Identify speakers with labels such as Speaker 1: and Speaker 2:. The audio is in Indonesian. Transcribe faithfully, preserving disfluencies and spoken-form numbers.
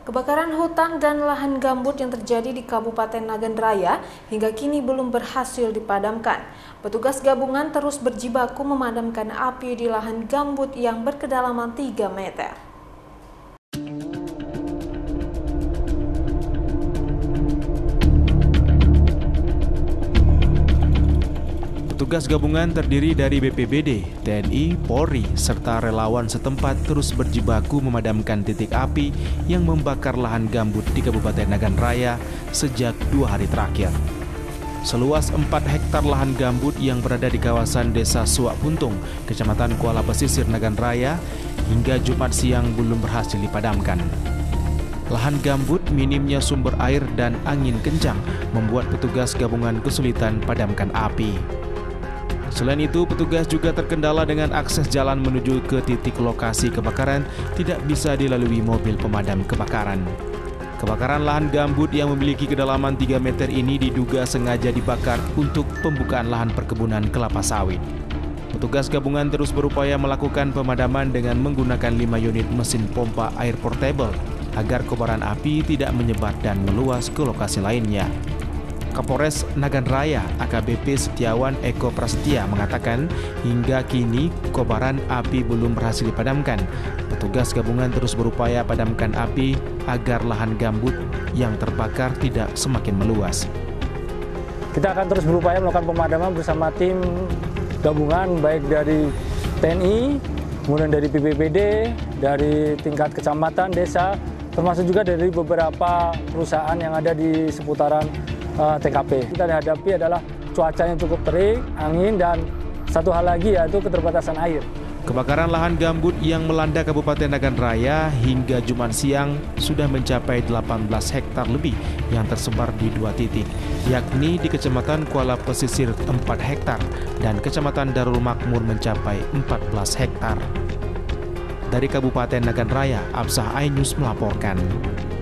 Speaker 1: Kebakaran hutan dan lahan gambut yang terjadi di Kabupaten Nagan Raya hingga kini belum berhasil dipadamkan. Petugas gabungan terus berjibaku memadamkan api di lahan gambut yang berkedalaman tiga meter.
Speaker 2: Petugas gabungan terdiri dari B P B D, T N I, Polri, serta relawan setempat terus berjibaku memadamkan titik api yang membakar lahan gambut di Kabupaten Nagan Raya sejak dua hari terakhir. Seluas empat hektar lahan gambut yang berada di kawasan Desa Suak Puntung, Kecamatan Kuala Pesisir, Nagan Raya, hingga Jumat siang belum berhasil dipadamkan. Lahan gambut, minimnya sumber air dan angin kencang membuat petugas gabungan kesulitan padamkan api. Selain itu, petugas juga terkendala dengan akses jalan menuju ke titik lokasi kebakaran tidak bisa dilalui mobil pemadam kebakaran. Kebakaran lahan gambut yang memiliki kedalaman tiga meter ini diduga sengaja dibakar untuk pembukaan lahan perkebunan kelapa sawit. Petugas gabungan terus berupaya melakukan pemadaman dengan menggunakan lima unit mesin pompa air portable agar kobaran api tidak menyebar dan meluas ke lokasi lainnya. Kapolres Nagan Raya A K B P Setiawan Eko Prasetya mengatakan hingga kini kobaran api belum berhasil dipadamkan. Petugas gabungan terus berupaya padamkan api agar lahan gambut yang terbakar tidak semakin meluas.
Speaker 3: Kita akan terus berupaya melakukan pemadaman bersama tim gabungan baik dari T N I, kemudian dari B P B D, dari tingkat kecamatan, desa, termasuk juga dari beberapa perusahaan yang ada di seputaran T K P. Kita dihadapi adalah cuaca yang cukup terik, angin, dan satu hal lagi yaitu keterbatasan air.
Speaker 2: Kebakaran lahan gambut yang melanda Kabupaten Nagan Raya hingga Jumat siang sudah mencapai delapan belas hektar lebih yang tersebar di dua titik, yakni di Kecamatan Kuala Pesisir empat hektar dan Kecamatan Darul Makmur mencapai empat belas hektar. Dari Kabupaten Nagan Raya, Absah Ainus melaporkan.